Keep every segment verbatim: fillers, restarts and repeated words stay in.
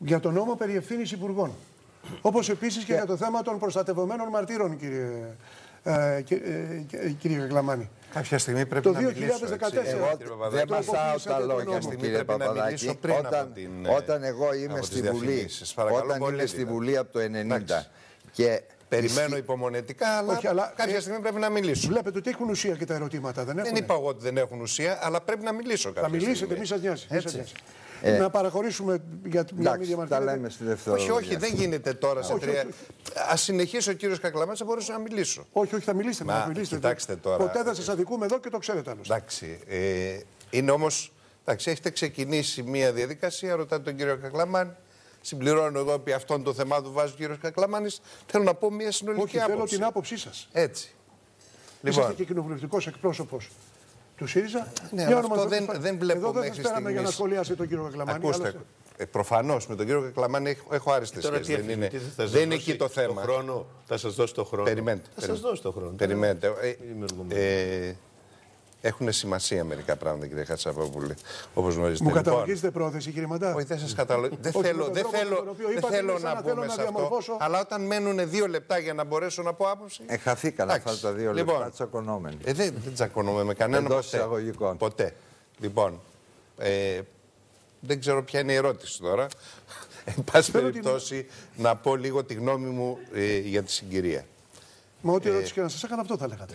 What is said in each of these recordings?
για τον νόμο περί ευθύνης υπουργών. Όπως επίσης και yeah. για το θέμα των προστατευομένων μαρτύρων, κύριε, ε, ε, κύριε Κακλαμάνη. Κάποια στιγμή πρέπει το να δύο χιλιάδες δεκατέσσερα. Εγώ δεν μασάω τα λόγια, κύριε Παπαδάκη. Όταν, την, όταν εγώ είμαι στη Βουλή, όταν είμαι στη Βουλή από το ενενήντα και... Περιμένω υπομονετικά, αλλά, όχι, αλλά κάποια στιγμή πρέπει να μιλήσω. Βλέπετε ότι έχουν ουσία και τα ερωτήματα, δεν έχουν. Δεν είπα εγώ ότι δεν έχουν ουσία, αλλά πρέπει να μιλήσω κάποια στιγμή. Θα μιλήσετε, μη σας νοιάζει. Ε, να παραχωρήσουμε για μια μη διαμαρτυρία. Τα λέμε στη δευτερόλεπτα. Όχι, όχι, δεν γίνεται τώρα σε τρία. Ας συνεχίσει ο κύριος Κακλαμάνης, θα μπορούσα να μιλήσω. Όχι, όχι, θα μιλήσετε. Μα, να μιλήσετε. Κοιτάξτε τώρα. Ποτέ δεν σας αδικούμε εδώ και το ξέρετε άλλωστε. Εντάξει. Ε, είναι όμως. Εντάξει, έχετε ξεκινήσει μια διαδικασία, ρωτάτε τον κύριο Κακλαμάνη. Συμπληρώνω εγώ επί αυτών των θεμάτων βάζει ο κύριος Κακλαμάνης. Θέλω να πω μια συνολική όχι, άποψη. Θέλω την άποψη σας. Έτσι. Λοιπόν. Είσαστε και κοινοβουλευτικός εκπρόσωπος του ΣΥΡΙΖΑ. Ναι, αλλά αυτό δεν, δεν βλέπω εδώ δεν μέχρι σας πέραμε για να σχολιάσετε τον κύριο Κακλαμάνη. Ακούστε, ε, προφανώς με τον κύριο Κακλαμάνη έχω, έχω άριστες σχέσεις. Δεν είναι, δεν είναι εκεί το θέμα. Το χρόνο, θα σας δώσει το χρόνο. Περιμένετε. Θα σας δώσει το χρόνο. Περιμένετε. Ε, ε, έχουν σημασία μερικά πράγματα, κύριε Χατσαπόπουλε, όπως γνωρίζετε. Μου καταλογίζετε πρόθεση, κύριε Μαντά. Όχι, δεν σας καταλογίζω. Δεν θέλω, δεν θέλω, δεν θέλω να μπούμε σε αυτό. Αλλά όταν μένουν δύο λεπτά για να μπορέσω να πω άποψη. Εχαθήκαν αυτά τα δύο λεπτά λοιπόν, τσακωνόμενοι. Ε, δεν, δεν τσακωνόμαι με κανέναν ποτέ. ποτέ. Λοιπόν, ε, δεν ξέρω ποια είναι η ερώτηση τώρα. Εν πάση περιπτώσει, την... να πω λίγο τη γνώμη μου ε, για τη συγκυρία. Μα ό,τι ερώτηση και να σας έκανα αυτό θα λέγατε.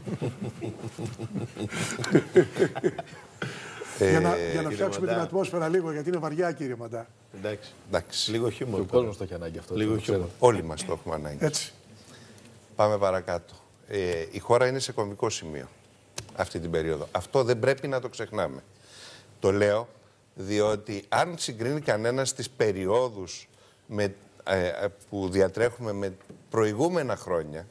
ε, για να, για να φτιάξουμε Μαντά. την ατμόσφαιρα λίγο, γιατί είναι βαριά, κύριε Μαντά. Εντάξει. Εντάξει. Λίγο χιούμορ. Ο κόσμος το έχει ανάγκη αυτό. Λίγο χιούμορ. Όλοι μας το έχουμε ανάγκη. Έτσι. Πάμε παρακάτω. Ε, η χώρα είναι σε κομβικό σημείο αυτή την περίοδο. Αυτό δεν πρέπει να το ξεχνάμε. Το λέω διότι αν συγκρίνει κανένας τις περιόδους με, ε, που διατρέχουμε με προηγούμενα χρόνια,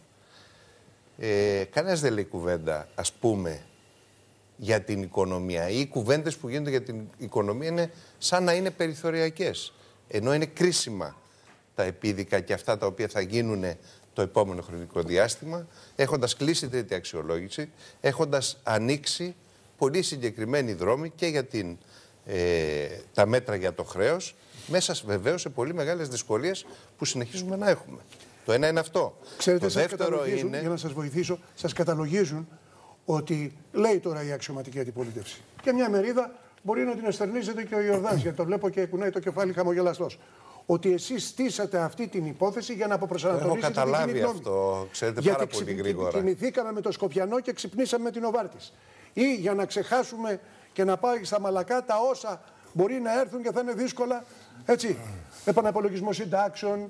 ε, κανένας δεν λέει κουβέντα, ας πούμε, για την οικονομία. Οι κουβέντες που γίνονται για την οικονομία είναι σαν να είναι περιθωριακές. Ενώ είναι κρίσιμα τα επίδικα και αυτά τα οποία θα γίνουν το επόμενο χρονικό διάστημα, έχοντας κλείσει τρίτη αξιολόγηση, έχοντας ανοίξει πολύ συγκεκριμένοι δρόμοι και για την, ε, τα μέτρα για το χρέος, μέσα βεβαίως σε πολύ μεγάλες δυσκολίες που συνεχίζουμε να έχουμε. Το ένα είναι αυτό. Ξέρετε, το σας δεύτερο είναι... για να σας βοηθήσω, σας καταλογίζουν ότι λέει τώρα η αξιωματική αντιπολίτευση. Και μια μερίδα μπορεί να την εστερνίζεται και ο Ιορδάνης, γιατί το βλέπω και κουνάει το κεφάλι χαμογελαστός. Ότι εσείς στήσατε αυτή την υπόθεση για να αποπροσανατολίσετε την κοινή γνώμη. Έχω καταλάβει αυτό, ξέρετε, γιατί πάρα πολύ γρήγορα. Κοιμηθήκαμε με το Σκοπιανό και ξυπνήσαμε με την Οβάρτης. Ή για να ξεχάσουμε και να πάει στα μαλακά τα όσα μπορεί να έρθουν και θα είναι δύσκολα. Έτσι. Επαναπολογισμό συντάξεων.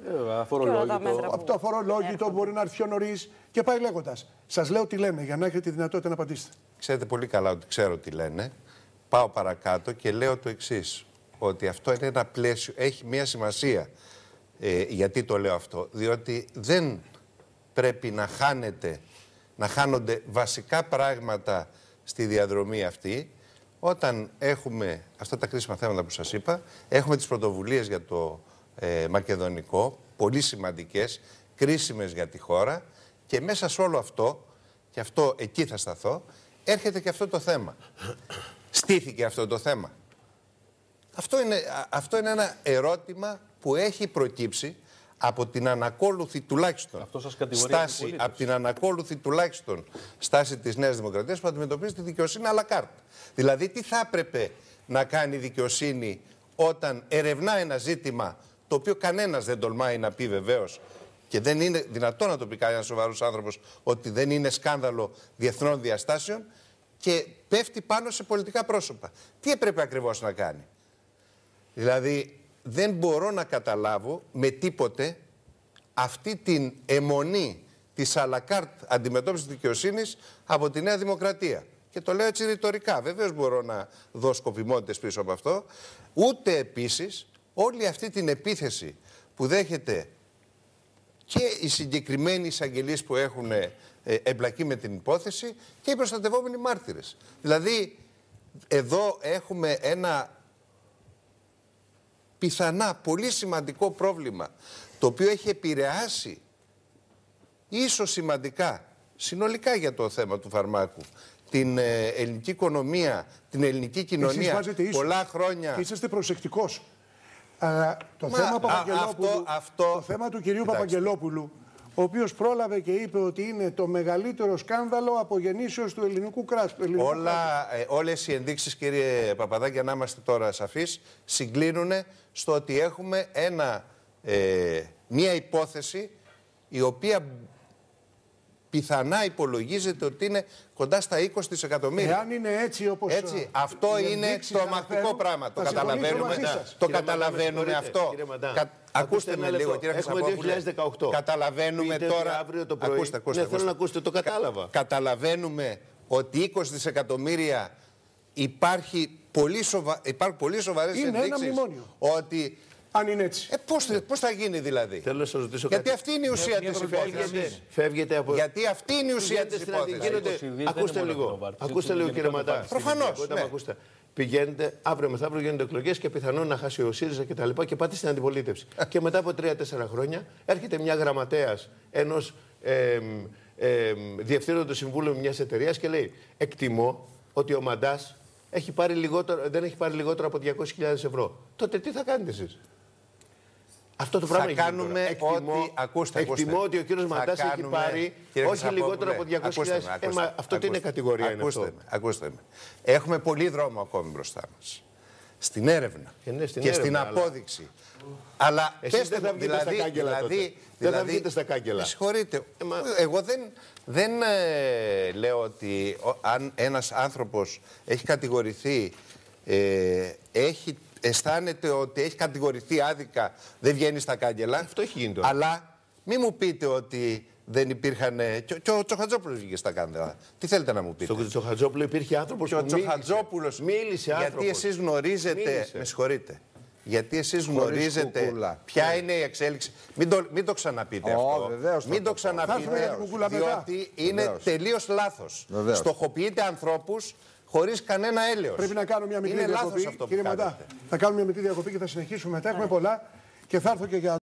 Από το αφορολόγητο μπορεί να έρθει πιο νωρίς. Και πάει λέγοντας. Σας λέω τι λένε για να έχετε τη δυνατότητα να απαντήσετε. Ξέρετε πολύ καλά ότι ξέρω τι λένε. Πάω παρακάτω και λέω το εξής. Ότι αυτό είναι ένα πλαίσιο, έχει μία σημασία. Ε, γιατί το λέω αυτό? Διότι δεν πρέπει να χάνεται, να χάνονται βασικά πράγματα στη διαδρομή αυτή. Όταν έχουμε αυτά τα κρίσιμα θέματα που σας είπα, έχουμε τις πρωτοβουλίες για το ε, μακεδονικό, πολύ σημαντικές, κρίσιμες για τη χώρα, και μέσα σε όλο αυτό, και αυτό εκεί θα σταθώ, έρχεται και αυτό το θέμα. Στήθηκε αυτό το θέμα. Αυτό είναι, αυτό είναι ένα ερώτημα που έχει προκύψει από την ανακόλουθη τουλάχιστον στάση, από την ανακόλουθη τουλάχιστον στάση της Νέας Δημοκρατίας που αντιμετωπίζει τη δικαιοσύνη à la carte. Δηλαδή, τι θα έπρεπε να κάνει η δικαιοσύνη όταν ερευνά ένα ζήτημα το οποίο κανένας δεν τολμάει να πει βεβαίως, και δεν είναι δυνατόν να το πει κανένας σοβαρός άνθρωπος ότι δεν είναι σκάνδαλο διεθνών διαστάσεων, και πέφτει πάνω σε πολιτικά πρόσωπα. Τι έπρεπε ακριβώς να κάνει? Δηλαδή, δεν μπορώ να καταλάβω με τίποτε αυτή την αιμονή της à la carte αντιμετώπισης της δικαιοσύνης από τη Νέα Δημοκρατία. Και το λέω έτσι ρητορικά. Βεβαίως μπορώ να δω σκοπιμότητες πίσω από αυτό. Ούτε επίσης όλη αυτή την επίθεση που δέχεται και οι συγκεκριμένοι εισαγγελείς που έχουν ε, εμπλακεί με την υπόθεση και οι προστατευόμενοι μάρτυρες. Δηλαδή, εδώ έχουμε ένα πιθανά πολύ σημαντικό πρόβλημα, το οποίο έχει επηρεάσει ίσως σημαντικά, συνολικά για το θέμα του φαρμάκου, την ε, ελληνική οικονομία, την ελληνική κοινωνία πολλά χρόνια. Και είσαστε προσεκτικός. Αλλά το, Μα, θέμα, α, Παπαγγελόπουλου, αυτό, αυτό... το θέμα του κυρίου Κοιτάξτε. Παπαγγελόπουλου, ο οποίος πρόλαβε και είπε ότι είναι το μεγαλύτερο σκάνδαλο από γεννήσεως του ελληνικού κράτους. Όλα, ε, όλες οι ενδείξεις, κύριε Παπαδάκη, για να είμαστε τώρα σαφείς, συγκλίνουν στο ότι έχουμε ένα, ε, μία υπόθεση η οποία πιθανά υπολογίζεται ότι είναι κοντά στα είκοσι δισεκατομμύρια. Εάν είναι έτσι όπως... Έτσι, αυτό είναι τρομακτικό πράγμα. Το καταλαβαίνουμε, το καταλαβαίνουμε αυτό. Κα, ακούστε με λίγο, κύριε Χρυσαπόπουλε. Καταλαβαίνουμε τώρα... Αύριο το πρωί. Ακούστε, ακούστε, ναι, θέλω να ακούσετε, το κατάλαβα. Κα, καταλαβαίνουμε ότι είκοσι δισεκατομμύρια υπάρχει πολύ σοβα, υπάρχουν πολύ σοβαρές ενδείξεις ότι... Αν είναι έτσι. Ε, πώς, πώς θα γίνει δηλαδή. Θέλω να σας ρωτήσω Γιατί κάτι. αυτή είναι η ουσία της υπόθεσης. Φεύγετε από... Γιατί αυτή είναι η ουσία της υπόθεσης. Ακούστε λίγο. Ακούστε λίγο, κύριε Ματά. Προφανώς. Ναι. Πηγαίνετε, αύριο μεθαύριο γίνονται εκλογές και πιθανόν να χάσει ο ΣΥΡΙΖΑ και τα λοιπά και πάτε στην αντιπολίτευση. Και μετά από τρία τέσσερα χρόνια έρχεται μια γραμματέας ενός ε, ε, διευθύνοντος συμβούλου μιας εταιρείας και λέει: εκτιμώ ότι ο Μαντάς έχει πάρει λιγότερο, δεν έχει πάρει λιγότερο από διακόσιες χιλιάδες ευρώ. Τότε τι θα κάνετε εσείς? Αυτό το πράγμα θα κάνουμε εκτιμώ, ότι. Ακούστε, ακούστε. Εκτιμώ ότι ο κύριος Μαντάς έχει πάρει όχι λιγότερο από διακόσιες χιλιάδες. Ε, μα, αυτό τι είναι κατηγορία? Ακούστε, είναι αυτό. με, ακούστε με. Έχουμε πολύ δρόμο ακόμη μπροστά μας. Στην έρευνα και, ναι, στην και έρευνα, στην αλλά... απόδειξη. Αλλά εσείς δεν θα βγείτε δηλαδή, στα κάγκελα. Δηλαδή, δηλαδή, δεν θα βγείτε στα κάγκελα. Με συγχωρείτε. Ε, μα... Εγώ δεν, δεν ε, λέω ότι ο, αν ένας άνθρωπος έχει κατηγορηθεί, ε, έχει, αισθάνεται ότι έχει κατηγορηθεί άδικα, δεν βγαίνει στα κάγκελα. Αυτό έχει γίνει τώρα. Αλλά μην μου πείτε ότι δεν υπήρχαν. Και, και ο Τσοχατζόπουλος βγήκε στα κάγκελα. Τι θέλετε να μου πείτε? Στον Τσοχατζόπουλο υπήρχε άνθρωπος που μίλησε. μίλησε Γιατί εσείς γνωρίζετε. Μίλησε. Με συγχωρείτε. Γιατί εσείς γνωρίζετε κουκούλα. Ποια είναι η εξέλιξη. Μην το, μην το ξαναπείτε oh, αυτό. Βεβαίως, μην το ξαναπείτε, διότι είναι βεβαίως. τελείως λάθος. Βεβαίως. Στοχοποιείτε ανθρώπους χωρίς κανένα έλεος. Πρέπει να κάνω μια μικρή είναι διακοπή. λάθος αυτό που Κύριε Μαντά, θα κάνουμε μια μικρή διακοπή και θα συνεχίσουμε μετά. Έχουμε πολλά και θα έρθω και για